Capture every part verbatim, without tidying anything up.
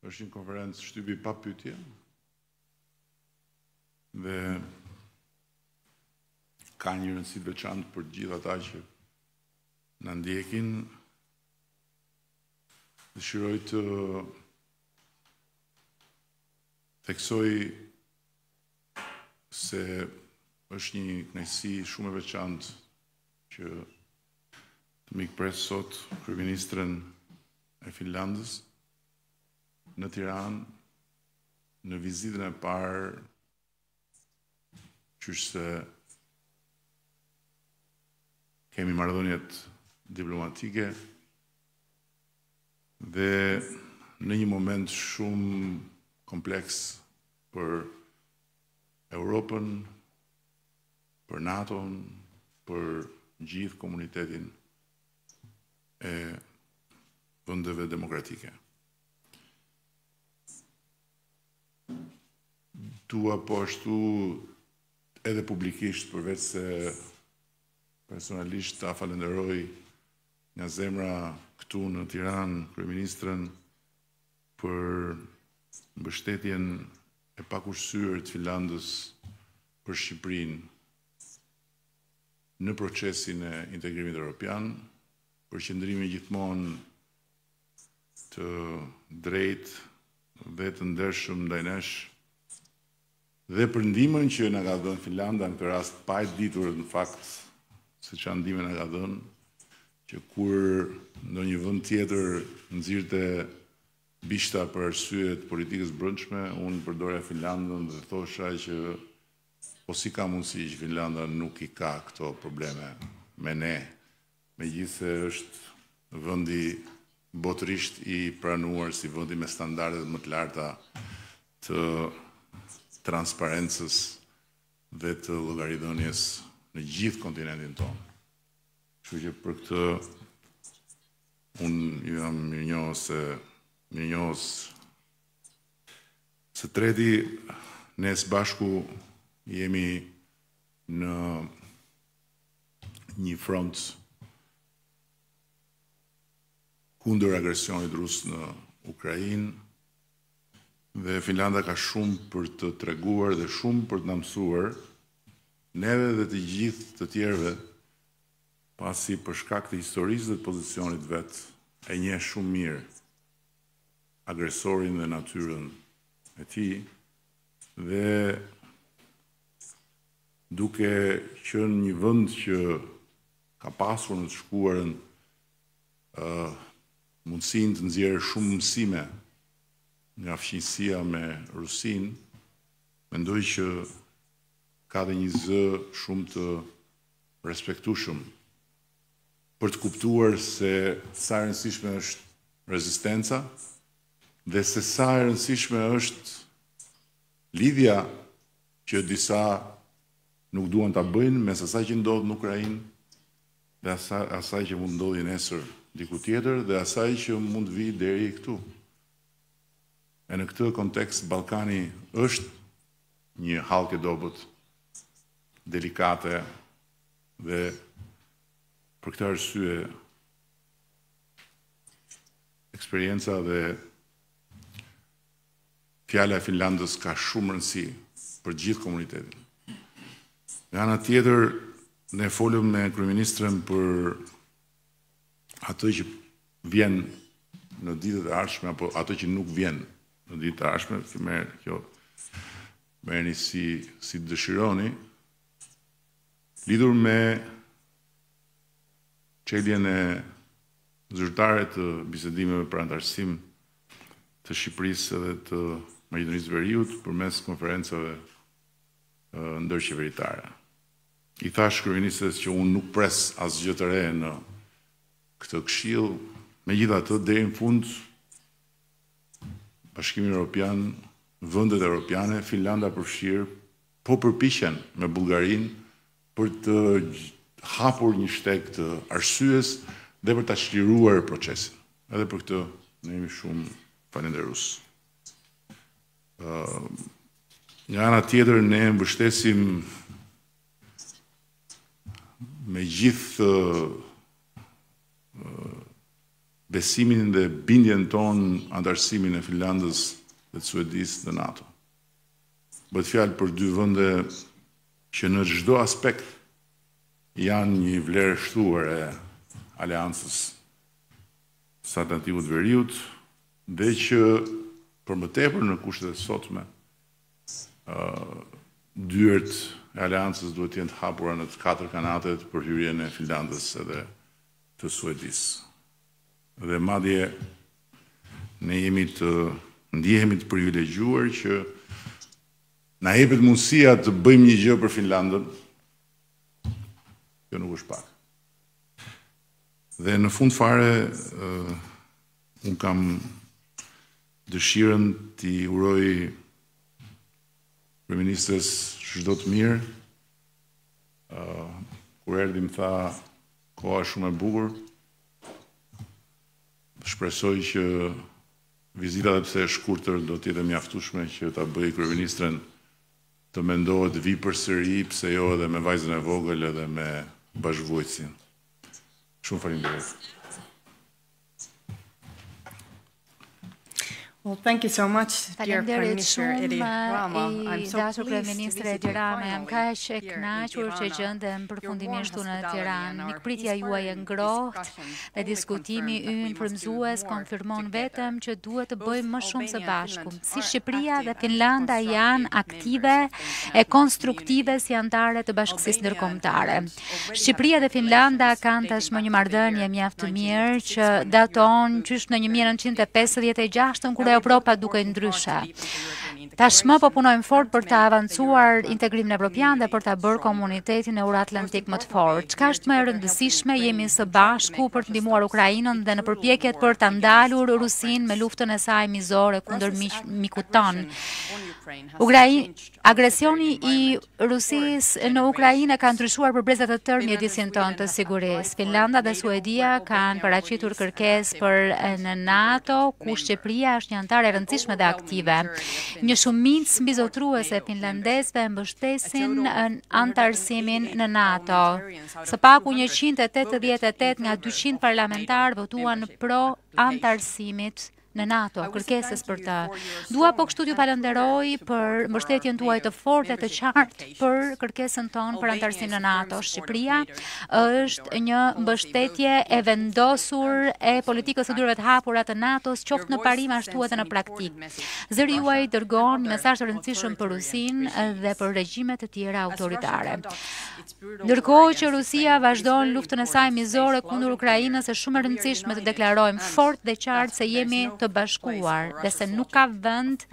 është një konferencë shtypi pa pyetje dhe ka një rëndësi të veçantë për gjithë ata që na ndjekin. Dëshiroj të theksoj se është një kënaqësi shumë e veçantë që të mikpres sot Kryeministrën e Finlandës në Tiranë në vizitën e parë, qysh se kemi marrëdhëniet diplomatike dhe në një moment shumë kompleks për Europën, për NATO-n, për gjithë komunitetin e vendeve demokratike. Dua po ashtu edhe publikisht, përveç se personalisht ta falenderoj nga zemra këtu në Tiranë Kryeministrën për mbështetjen e pakushtyr të Finlandës për Shqipërinë në procesin e integrimit evropian, për qëndrimin gjithmonë të drejtë dhe të ndershëm ndaj nesh, dhe për ndihmën që na ka dhënë Finlanda në këtë rast pa e ditur në fakt se çfarë ndihmë na ka dhënë, që kur ndonjë vend tjetër nxirrte bishta për arsye të politikës brendshme, unë përdorja Finlandën dhe thosha që po si ka mundësi që Finlanda nuk i ka këto probleme me ne, megjithëse është vendi botërisht i pranuar si vendi me standardet më të larta të transparencës dhe të llogaridhënies në gjithë kontinentin tonë. Kështu që për këtë unë ju jam mirënjohës se mirënjohës se treti ne së bashku jemi në një front kundër agresionit rus në Ukrainë dhe Finlanda ka shumë për të treguar dhe shumë për të na mësuar neve dhe të gjithë të tjerëve, pasi për shkak të historisë dhe të pozicionit vet e njeh shumë mirë agresorin dhe natyrën e tij dhe duke qenë një vend që ka pasur në të shkuarën uh, mundësinë të nxjerrë shumë mësime nga fqinjësia me Rusinë, mendoj që ka dhe një zë shumë të respektueshëm për të kuptuar se sa e rëndësishme është rezistenca dhe se sa e rëndësishme është lidhja që disa nuk duan ta bëjnë mes asaj që ndodh në Ukrainë dhe asaj, asaj që mund ndodhi nesër diku tjetër dhe asaj që mund vi deri këtu. E në këtë kontekst Ballkani është një hallkë dobët delikate dhe për këtë arsye eksperienca dhe fjala e Finlandës ka shumë rëndësi për gjithë komunitetin. Nga ana tjetër, ne folëm me Kryeministrën për atë që vjen në ditët e ardhshme apo atë që nuk vjen në ditët e ardhshme, që merr kjo merrni si si dëshironi, lidhur me çeljen e zyrtare të bisedimeve për anëtarësim të Shqipërisë dhe të Maqedonisë Veriut përmes konferencave ndërqeveritare. I thash kryeministres që unë nuk pres asgjë të re në këtë këshill, megjithatë deri në fund Bashkimi Evropian, vendet europiane, Finlanda përfshirë, po përpiqen me Bullgarinë për të hapur një shteg të arsyes dhe për ta çliruar procesin. Edhe për këtë ne jemi shumë falënderues. Uh, nga ana tjetër ne mbështesim me gjithë uh, besimin dhe bindjen ton anëtarësimin e Finlandës dhe të Suedisë në NATO. Bëhet fjalë për dy vende që në çdo aspekt janë një vlerë shtuar e aleancës së Atlantikut Veriut dhe që për më tepër në kushtet e sotme dyert e aleancës duhet të jenë të hapura në të katër kanatet për hyrjen e Finlandës edhe të Suedisë. Dhe madje ne jemi të ndihemi të privilegjuar që na jepet mundësia të bëjmë një gjë për Finlandën. Kjo nuk është pak. Dhe në fund fare, uh, unë kam dëshirën t'i uroj Kryeministrës çdo të mirë. Uh, kur erdhi më tha, koha shumë e bukur. Shpresoj që vizita dhe pse e shkurtër do t'jetë mjaftueshme që ta bëj Kryeministrën të mendohet vi përsëri, pse jo edhe me vajzën e vogël edhe me bashkëvuajtësin. Shumë faleminderit. Well, thank you so much, dear Prime Minister Edi Rama. I'm so pleased Kryeministre Edi Rama, jam kaq e kënaqur që gjendem përfundimisht në Tiranë. Mikpritja juaj e ngrohtë dhe diskutimi ynë frymëzues konfirmon vetëm që duhet të bëjmë më shumë së bashku. Si Shqipëria dhe Finlanda janë aktive e konstruktive si anëtare të bashkësisë ndërkombëtare. Shqipëria dhe Finlanda kanë tashmë një marrëdhënie mjaft të mirë që daton qysh në një mijë e nëntëqind e pesëdhjetë e gjashtë kur Europa duke ndryshe. Tashmë po punojmë fort për të avancuar integrimin evropian dhe për të bërë komunitetin euro-atlantik më të fortë. Çka është më e rëndësishme, jemi së bashku për të ndihmuar Ukrainën dhe në përpjekjet për ta ndalur Rusinë me luftën e saj mizore kundër mikut ton. Agresioni i Rusisë në Ukrainë ka ndryshuar përbrezat të tërë mjedisin tonë të sigurisë. Finlanda dhe Suedia kanë paraqitur kërkesë për në NATO, ku Shqipëria është një anëtare e rëndësishme dhe aktive. Një shumicë mbizotruese finlandezëve mbështesin anëtarësimin në NATO. Së paku njëqind e tetëdhjetë e tetë nga dyqind parlamentarë votuan pro anëtarësimit në NATO, kërkesës për të. Dua po kështu t'ju falenderoj për mbështetjen tuaj të fortë të qartë për kërkesën tonë për anëtarësim në NATO. Shqipëria është një mbështetje e vendosur e politikës së dyrave të hapura të NATO-s, qoftë në parim ashtu edhe në praktikë. Zëri juaj dërgon një mesazh të rëndësishëm për Rusinë dhe për regjime të tjera autoritare. Ndërkohë që Rusia vazhdon luftën e saj mizore kundër Ukrainës, është shumë e rëndësishme të deklarojmë fort dhe qartë se jemi të bashkuar dhe se nuk ka vend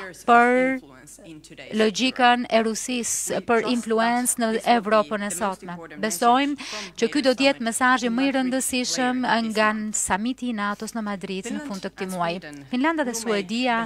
për logjikën e Rusisë për influencë në Evropën e sotme. Besojmë që ky do të jetë mesazhi më i rëndësishëm nga samiti i NATO-s në Madrid në fund të këtij muaji. Finlanda dhe Suedia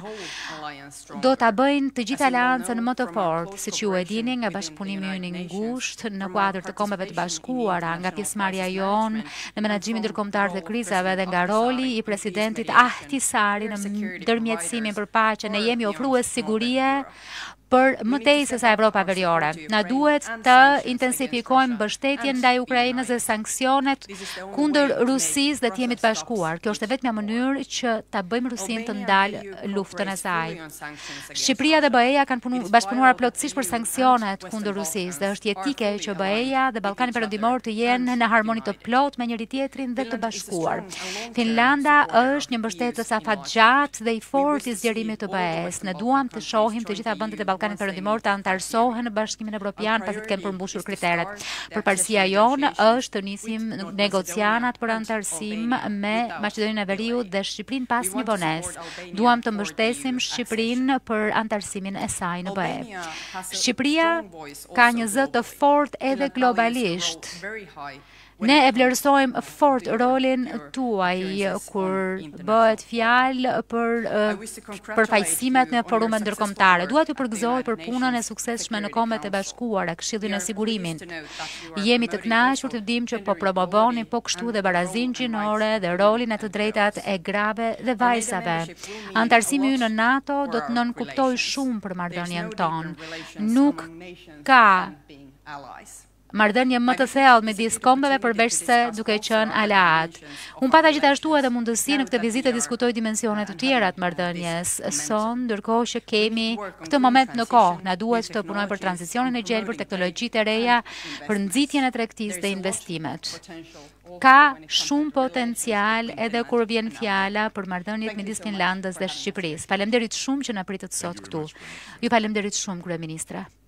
do ta bëjnë të gjithë aleancën më të fortë, siç ju e dini, nga bashkëpunimi ynë i ngushtë në kuadër të Kombeve të Bashkuara, nga pjesëmarrja jonë në menaxhimin ndërkombëtar të krizave dhe nga roli i presidentit Ahtisaari në ndërmjetësimin për paqe. Ne jemi ofrues sigurie për më tej se sa Evropa Veriore. Na duhet të intensifikojmë mbështetjen ndaj Ukrainës dhe sanksionet kundër Rusisë dhe të jemi të bashkuar. Kjo është vetëm një mënyrë që ta bëjmë Rusinë të ndalë luftën e saj. Shqipëria dhe B E-ja kanë punu, bashkëpunuar plotësisht për sanksionet kundër Rusisë dhe është jetike që B E-ja dhe Ballkani Perëndimor të jenë në harmoni të plot me njëri tjetrin dhe të bashkuar. Finlanda është një mbështetës afatgjatë dhe i fortë i zgjerimit të B E-s. Ne duam të shohim të gjitha vendet e Ballkanit Perëndimor të anëtarësohen në Bashkimin Evropian pasi të kenë përmbushur kriteret. Përparësia jonë është të nisim negocianat për anëtarësim me Maqedoninë e Veriut dhe Shqipërinë pas një vonesë. Duam të mbështesim Shqipërinë për anëtarësimin e saj në B E. Shqipëria ka një zë të fortë edhe globalisht. Ne e vlerësojmë fort rolin tuaj kur bëhet fjalë për përfaqësimet në forume ndërkombëtare. Dua t'ju përgëzoj për punën e suksesshme në Kombet e Bashkuara, Këshillin e Sigurimin. Jemi të kënaqur të dimë që po promovoni po kështu dhe barazinë gjinore dhe rolin e të drejtat e grave dhe vajzave. Anëtarësimi ynë në NATO do të nënkuptojë shumë për marrëdhënien tonë. Nuk ka marrëdhënie më të thellë midis kombeve përveçse duke qenë aleat. Unë pata gjithashtu edhe mundësi në këtë vizitë të diskutoj dimensione të tjera të marrëdhënies. Son, ndërkohë që kemi këtë moment në kohë, na duhet të punojmë për tranzicionin e gjelbër, teknologjitë e reja, për nxitjen e tregtisë dhe investimet. Ka shumë potencial edhe kur vjen fjala për marrëdhëniet midis Finlandës dhe Shqipërisë. Faleminderit shumë që na pritët sot këtu. Ju faleminderit shumë, Kryeministra.